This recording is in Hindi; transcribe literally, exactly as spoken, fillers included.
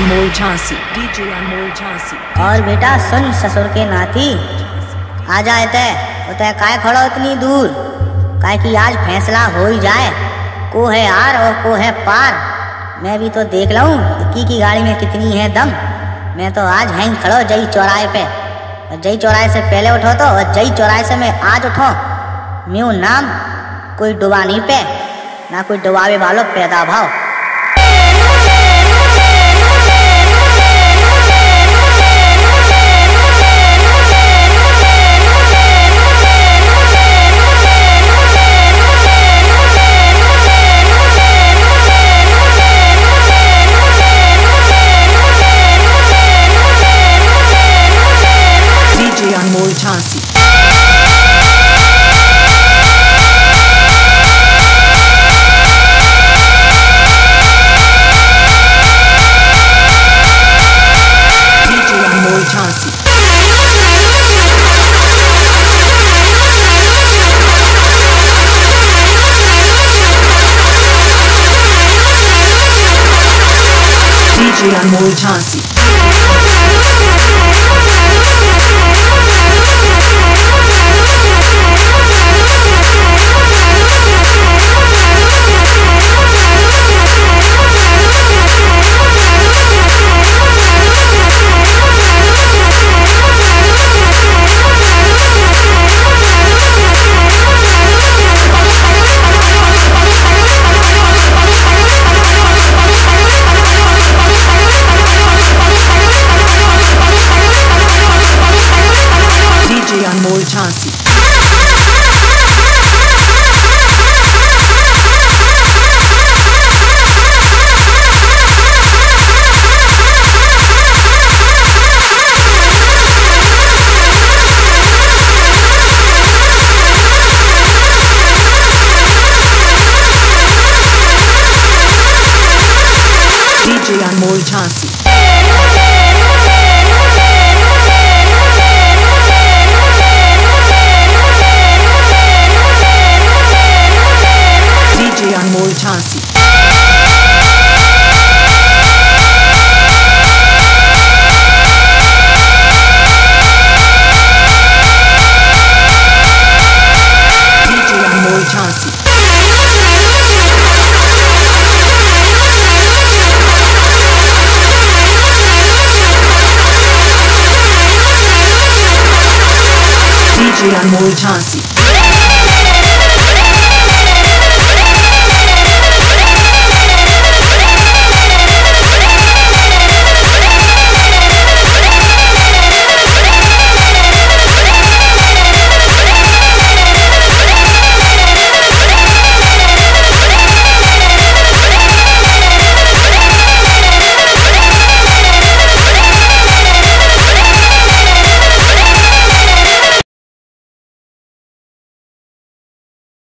अनमोल झांसी, डीजे अनमोल झांसी। और बेटा सुन ससुर के नाती, आ जाए तय उतय काय खड़ो इतनी दूर, काय कि आज फैसला हो ही जाए, को है आर और को है पार। मैं भी तो देख लूं की की गाड़ी में कितनी है दम। मैं तो आज हैं खड़ो जई चौराहे पे, जई चौराहे से पहले उठो तो, और जई चौराहे से मैं आज उठो। म्यूं नाम कोई डुबानी पे ना कोई डुबावे वालों पैदा भाव। DJ Anmol Jhansi. DJ Anmol Jhansi. Anmol Jhansi. DJ Anmol Jhansi. DJ Anmol Jhansi. DJ Anmol Jhansi. DJ Anmol Jhansi.